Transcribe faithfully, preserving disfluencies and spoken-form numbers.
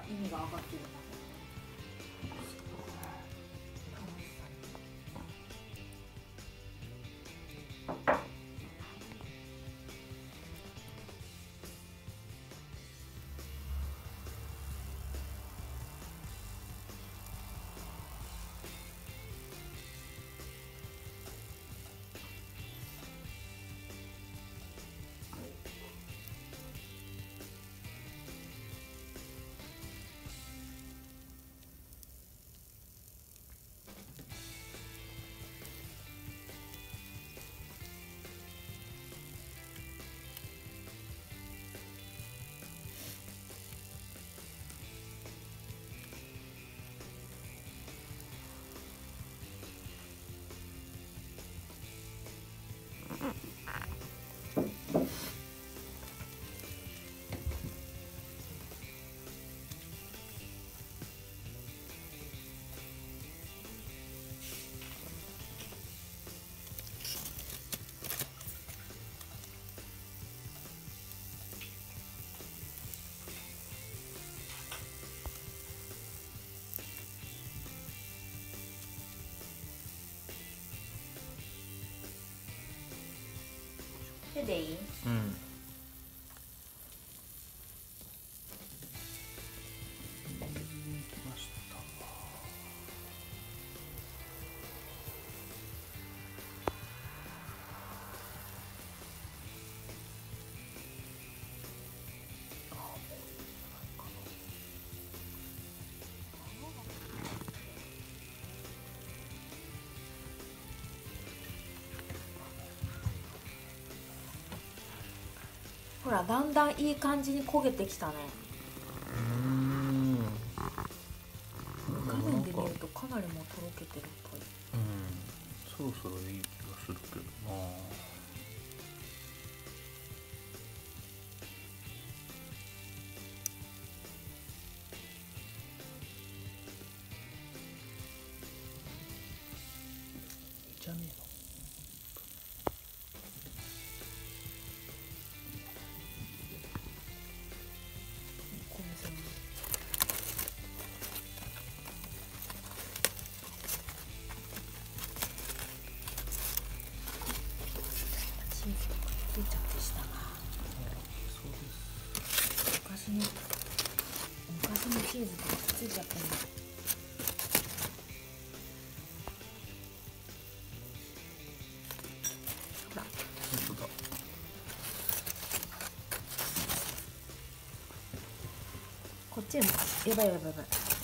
意味が分かってるんだ手でいい？ うん。 ほら、だんだんいい感じに焦げてきたね。 うーん。 画面で見るとかなりもうとろけてるっぽい。 うん。そろそろいい気がするけどな。じゃねえの。 ごめんなさい。チーズとかついちゃってしたな。 そうです。 昔の昔のチーズとかついちゃってる。ほら。 本当だ。 こっちにやばいやばいやばい。